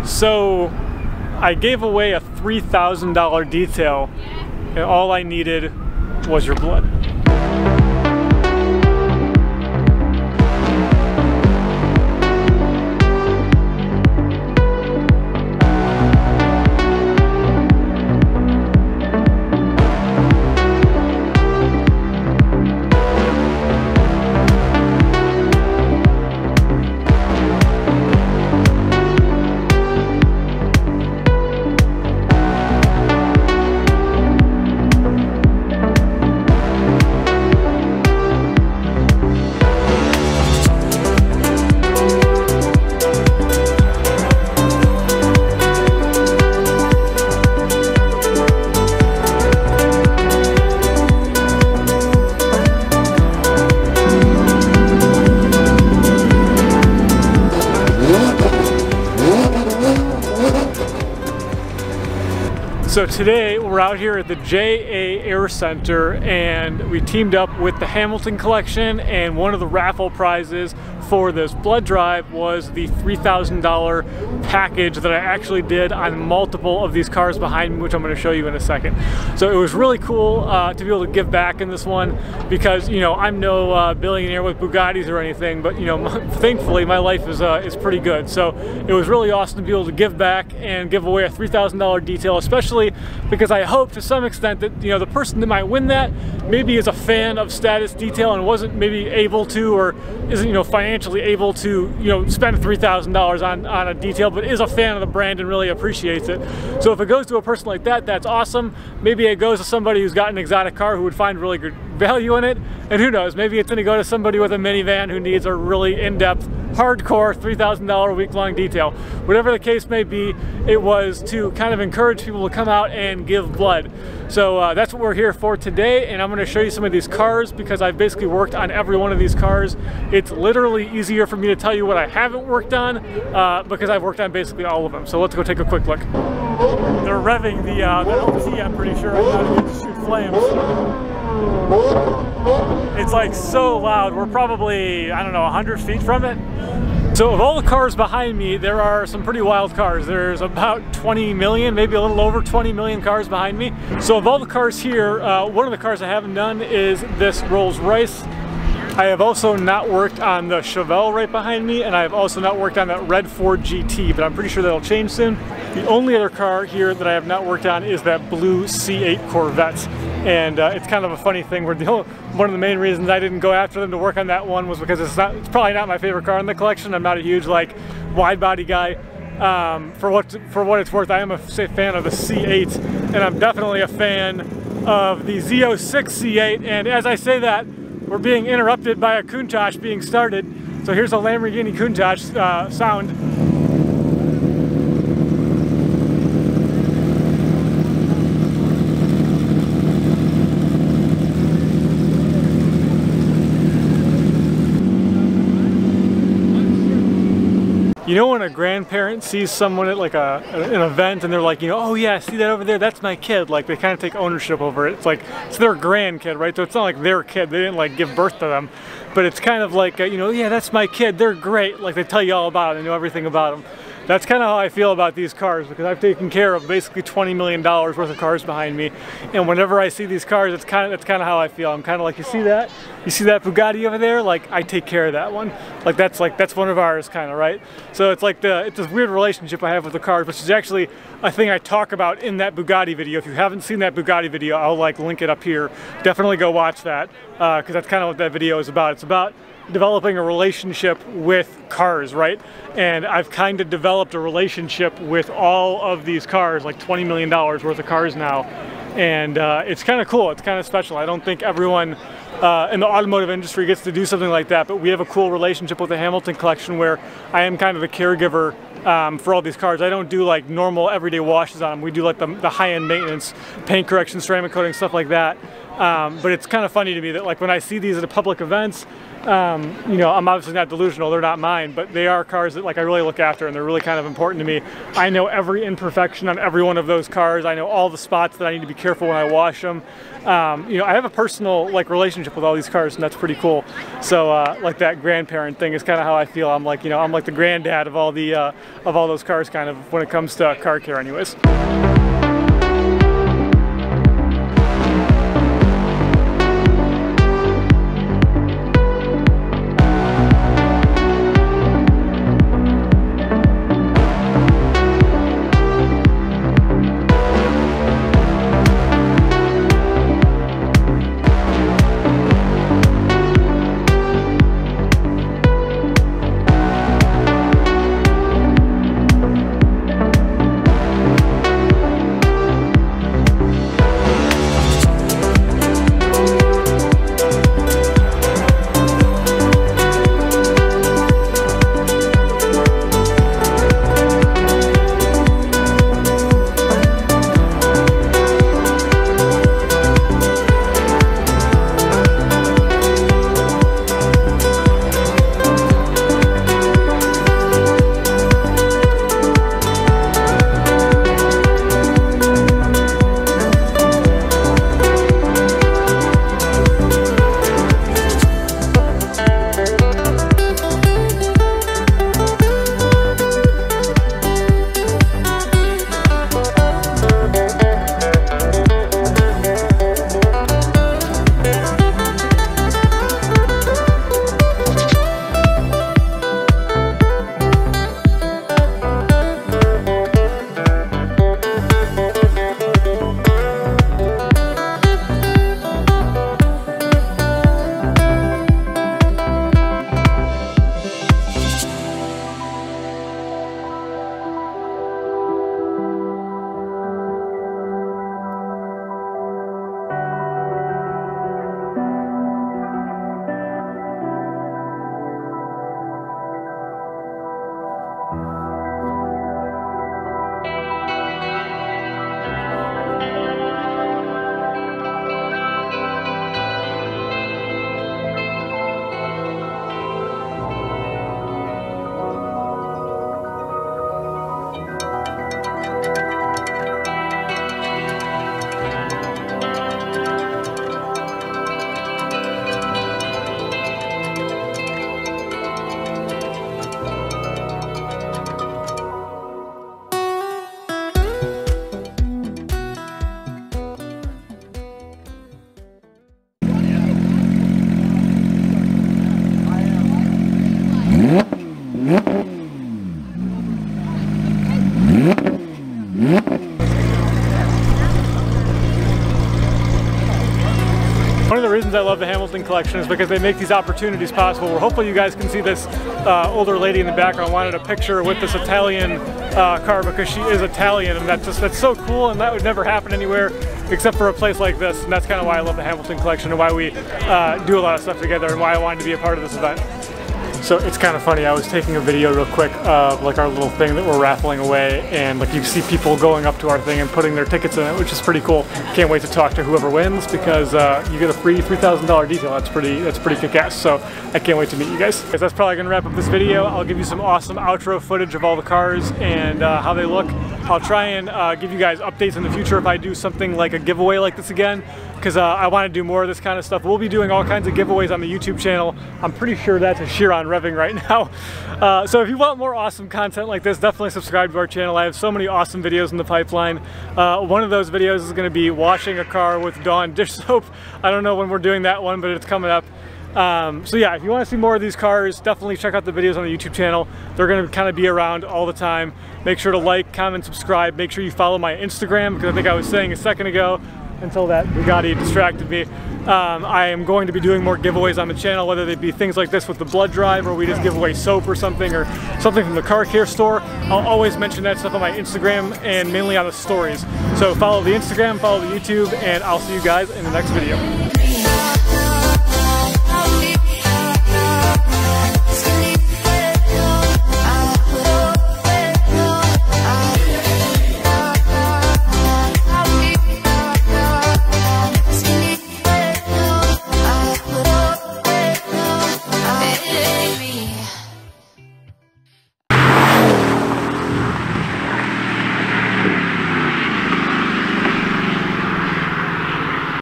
So I gave away a $3,000 detail, and all I needed was your blood. So today we're out here at the JA Air Center, and we teamed up with the Hamilton Collection, and one of the raffle prizes for this blood drive was the $3,000 package that I actually did on multiple of these cars behind me, which I'm going to show you in a second. So it was really cool to be able to give back in this one, because, you know, I'm no billionaire with Bugattis or anything, but, you know, thankfully my life is pretty good. So it was really awesome to be able to give back and give away a $3,000 detail, especially because I hope to some extent that, you know, the person that might win that maybe is a fan of status detail and wasn't maybe able to, or isn't, you know, financially able to, you know, spend $3,000 on a detail, but is a fan of the brand and really appreciates it. So if it goes to a person like that, that's awesome. Maybe it goes to somebody who's got an exotic car who would find really good value in it, and who knows, maybe it's going to go to somebody with a minivan who needs a really in-depth, hardcore $3,000 week-long detail. Whatever the case may be, it was to kind of encourage people to come out and give blood. So that's what we're here for today, and I'm going to show you some of these cars because I've basically worked on every one of these cars. It's literally easier for me to tell you what I haven't worked on because I've worked on basically all of them. So let's go take a quick look. They're revving the LT, I'm pretty sure, right now to get to shoot flames. It's like so loud. We're probably, I don't know, 100 feet from it. So of all the cars behind me, there are some pretty wild cars. There's about 20 million, maybe a little over 20 million cars behind me. So of all the cars here, one of the cars I haven't done is this Rolls Royce. I have also not worked on the Chevelle right behind me, and I have also not worked on that red Ford GT, but I'm pretty sure that'll change soon. The only other car here that I have not worked on is that blue C8 Corvette. And it's kind of a funny thing where one of the main reasons I didn't go after them to work on that one was because it's probably not my favorite car in the collection. I'm not a huge like wide body guy. For what it's worth, I am a fan of the C8, and I'm definitely a fan of the Z06 C8. And as I say that, we're being interrupted by a Countach being started. So here's a Lamborghini Countach sound. You know when a grandparent sees someone at like an event and they're like, you know, oh yeah, see that over there, that's my kid. Like they kind of take ownership over it. It's like, it's their grandkid, right? So it's not like their kid, they didn't like give birth to them. But it's kind of like, you know, yeah, that's my kid, they're great. Like they tell you all about it, they know everything about them. That's kind of how I feel about these cars, because I've taken care of basically $20 million worth of cars behind me, and whenever I see these cars, that's kind of how I feel. I'm kind of like, you see that Bugatti over there? Like I take care of that one. Like that's one of ours, kind of, right? So it's like it's this weird relationship I have with the cars, which is actually a thing I talk about in that Bugatti video. If you haven't seen that Bugatti video, I'll like link it up here. Definitely go watch that, because that's kind of what that video is about. It's about developing a relationship with cars, right? And I've kind of developed a relationship with all of these cars, like $20 million worth of cars now. And it's kind of cool, it's kind of special. I don't think everyone in the automotive industry gets to do something like that, but we have a cool relationship with the Hamilton Collection where I am kind of the caregiver for all these cars. I don't do like normal everyday washes on them. We do like the high-end maintenance, paint correction, ceramic coating, stuff like that. But it's kind of funny to me that like when I see these at public events You know, I'm obviously not delusional, they're not mine, but they are cars that like I really look after, and they're really kind of important to me. I know every imperfection on every one of those cars. I know all the spots that I need to be careful when I wash them. You know, I have a personal like relationship with all these cars, and that's pretty cool. So like that grandparent thing is kind of how I feel. I'm like, you know, I'm like the granddad of all those cars kind of when it comes to car care anyways. One of the reasons I love the Hamilton collection is because they make these opportunities possible, where hopefully you guys can see this older lady in the background wanted a picture with this Italian car because she is Italian, and that's so cool, and that would never happen anywhere except for a place like this. And that's kind of why I love the Hamilton collection and why we do a lot of stuff together and why I wanted to be a part of this event. So it's kind of funny, I was taking a video real quick of like our little thing that we're raffling away, and like you see people going up to our thing and putting their tickets in it, which is pretty cool. Can't wait to talk to whoever wins because you get a free $3,000 detail. That's pretty kick-ass. So I can't wait to meet you guys. That's probably gonna wrap up this video. I'll give you some awesome outro footage of all the cars and how they look. I'll try and give you guys updates in the future if I do something like a giveaway like this again, because I want to do more of this kind of stuff. We'll be doing all kinds of giveaways on the YouTube channel. I'm pretty sure that's a Chiron revving right now. So if you want more awesome content like this, definitely subscribe to our channel. I have so many awesome videos in the pipeline. One of those videos is going to be washing a car with Dawn dish soap. I don't know when we're doing that one, but it's coming up. So yeah, if you want to see more of these cars, definitely check out the videos on the YouTube channel. They're going to kind of be around all the time. Make sure to like, comment, subscribe. Make sure you follow my Instagram, because I think I was saying a second ago, until that Bugatti distracted me, I am going to be doing more giveaways on the channel, whether they be things like this with the blood drive, or we just give away soap or something from the car care store. I'll always mention that stuff on my Instagram and mainly on the stories. So follow the Instagram, follow the YouTube, and I'll see you guys in the next video.